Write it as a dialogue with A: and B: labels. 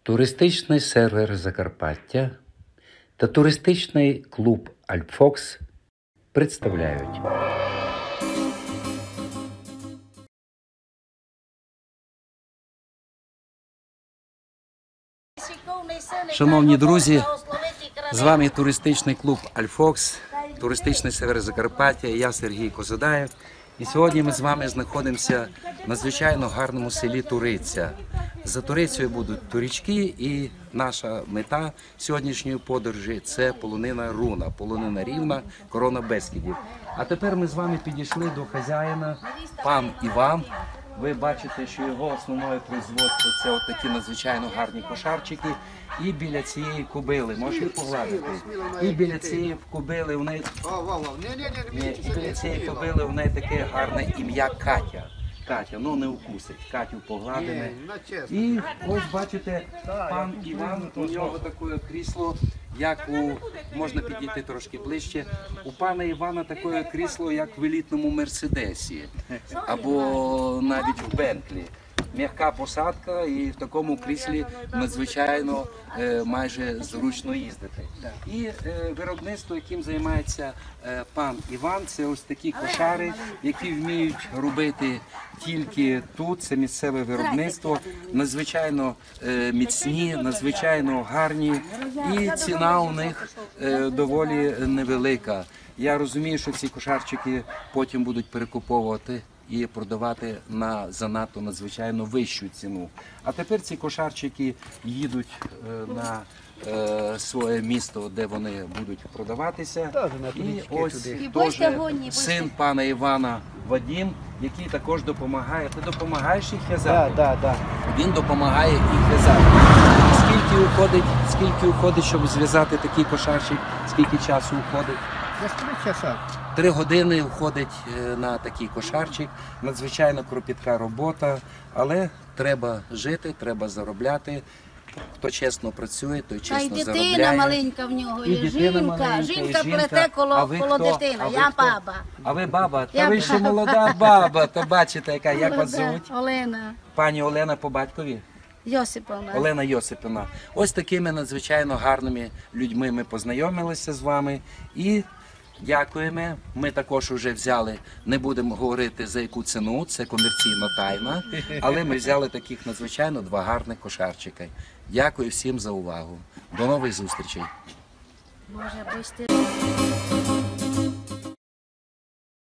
A: Туристичний сервер Закарпаття та туристичний клуб «Альпфокс» представляють. Шановні друзі, з вами туристичний клуб «Альпфокс», туристичний сервер Закарпаття, я Сергій Козадаєв. І сьогодні ми з вами знаходимося в надзвичайно гарному селі Туриця. За Турицею будуть турічки, і наша мета сьогоднішньої подорожі – це полонина Руна, полонина Рівна, корона Бескидів. А тепер ми з вами підійшли до хазяїна, пан Іван. Ви бачите, що його основне производство – це от такі надзвичайно гарні кошарчики. І біля цієї кобили, можете погладити, і біля цієї кобили в неї таке гарне ім'я Катя. Катя, ну не укусить, Катю погладимо. І ось бачите, пан Іван, у нього таке крісло, як можна підійти трошки ближче, у пана Івана таке крісло, як в елітному Мерседесі, або навіть в Бентлі. М'яка посадка, і в такому кріслі надзвичайно майже зручно їздити. І виробництво, яким займається пан Іван, це ось такі кошари, які вміють робити тільки тут, це місцеве виробництво, надзвичайно міцні, надзвичайно гарні, і ціна у них доволі невелика. Я розумію, що ці кошарчики потім будуть перекуповувати і продавати на занадто надзвичайно вищу ціну. А тепер ці кошарчики їдуть на своє місто, де вони будуть продаватися. І ось теж син пана Івана Вадим, який також допомагає. Ти допомагаєш їх в'язати?
B: Так.
A: Він допомагає їх в'язати. Скільки уходить, щоб зв'язати такий кошарчик? Скільки часу уходить?
B: 3 часа.
A: 3 години входить на такий кошарчик, надзвичайно кропітка робота, але треба жити, треба заробляти. Хто чесно працює, той чесно заробляє.
C: І дитина маленька в нього, і жінка плете коло дитини, я баба.
A: А ви баба? Та ви ще молода баба, то бачите, яка, як вас звуть?
C: Олена.
A: Пані Олена по батькові?
C: Йосиповна.
A: Олена Йосипівна. Ось такими надзвичайно гарними людьми ми познайомилися з вами і дякуємо. Ми також вже взяли, не будемо говорити за яку ціну, це комерційна тайна, але ми взяли таких надзвичайно 2 гарних кошарчика. Дякую всім за увагу. До нових зустрічей.
C: Боже, будьте.